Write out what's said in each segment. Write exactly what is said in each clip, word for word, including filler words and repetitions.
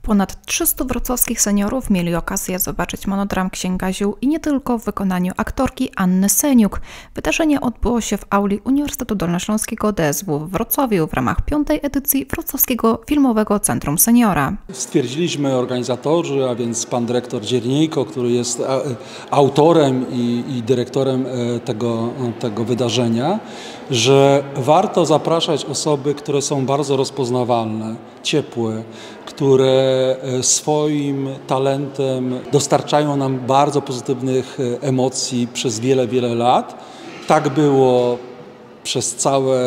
Ponad trzystu wrocławskich seniorów mieli okazję zobaczyć monodram Księga Ziół i nie tylko w wykonaniu aktorki Anny Seniuk. Wydarzenie odbyło się w auli Uniwersytetu Dolnośląskiego D S W w Wrocławiu w ramach piątej edycji Wrocławskiego Filmowego Centrum Seniora. Stwierdziliśmy organizatorzy, a więc pan dyrektor Dzierniejko, który jest autorem i, i dyrektorem tego, tego wydarzenia, że warto zapraszać osoby, które są bardzo rozpoznawalne, ciepłe, które swoim talentem dostarczają nam bardzo pozytywnych emocji przez wiele, wiele lat. Tak było przez całe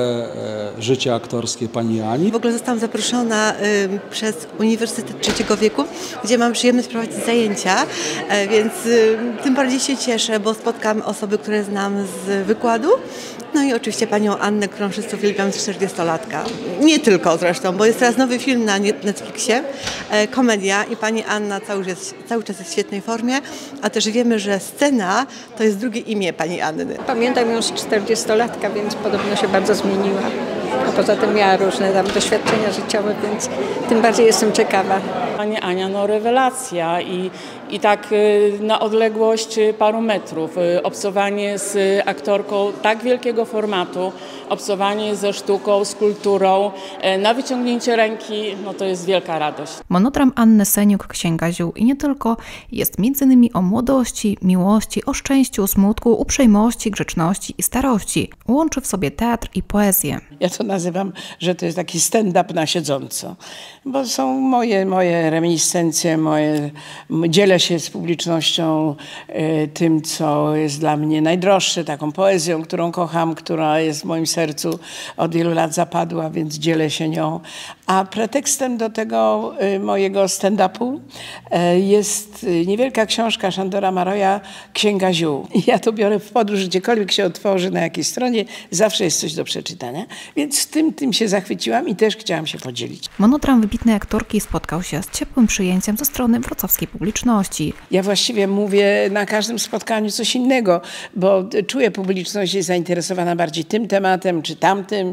życie aktorskie pani Ani. W ogóle zostałam zaproszona y, przez Uniwersytet Trzeciego Wieku, gdzie mam przyjemność prowadzić zajęcia, y, więc y, tym bardziej się cieszę, bo spotkam osoby, które znam z wykładu. No i oczywiście panią Annę, którą wszyscy uwielbiam z czterdziestolatka. Nie tylko zresztą, bo jest teraz nowy film na Netflixie, e, komedia i pani Anna cały, jest, cały czas jest w świetnej formie, a też wiemy, że scena to jest drugie imię pani Anny. Pamiętam ją z czterdziestolatka, więc podobno się bardzo zmieniła. A poza tym miała różne tam doświadczenia życiowe, więc tym bardziej jestem ciekawa. Pani Ania, no rewelacja i, i tak na odległość paru metrów. Obcowanie z aktorką tak wielkiego formatu, obcowanie ze sztuką, z kulturą, na wyciągnięcie ręki, no to jest wielka radość. Monodram Anny Seniuk Księga Ziół i nie tylko jest między innymi o młodości, miłości, o szczęściu, smutku, uprzejmości, grzeczności i starości. Łączy w sobie teatr i poezję. Ja to nazywam, że to jest taki stand-up na siedząco, bo są moje, moje reminiscencje, moje, dzielę się z publicznością y, tym, co jest dla mnie najdroższe, taką poezją, którą kocham, która jest w moim sercu od wielu lat zapadła, więc dzielę się nią. A pretekstem do tego y, mojego stand-upu y, jest niewielka książka Szandora Maroja, Księga Ziół. I ja to biorę w podróż, gdziekolwiek się otworzy, na jakiejś stronie, zawsze jest coś do przeczytania. Więc tym, tym się zachwyciłam i też chciałam się podzielić. Monodram wybitnej aktorki spotkał się z ciepłym przyjęciem ze strony wrocławskiej publiczności. Ja właściwie mówię na każdym spotkaniu coś innego, bo czuję, publiczność jest zainteresowana bardziej tym tematem czy tamtym.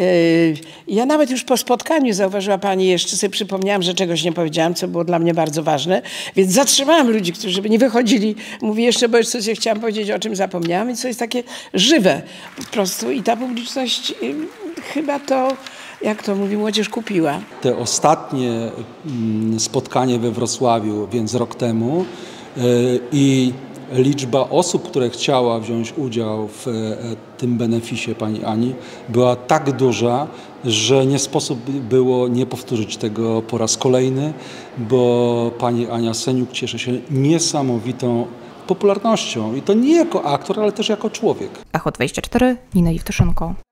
Ja nawet już po spotkaniu, zauważyła pani, jeszcze sobie przypomniałam, że czegoś nie powiedziałam, co było dla mnie bardzo ważne, więc zatrzymałam ludzi, którzy by nie wychodzili. Mówię jeszcze, bo jeszcze coś chciałam powiedzieć, o czym zapomniałam i co jest takie żywe po prostu i ta publiczność chyba to, jak to mówi młodzież, kupiła. Te ostatnie spotkanie we Wrocławiu, więc rok temu, i liczba osób, które chciała wziąć udział w tym beneficie pani Ani, była tak duża, że nie sposób było nie powtórzyć tego po raz kolejny, bo pani Ania Seniuk cieszy się niesamowitą popularnością i to nie jako aktor, ale też jako człowiek. Echo dwadzieścia cztery, Nina Jewtuszynko.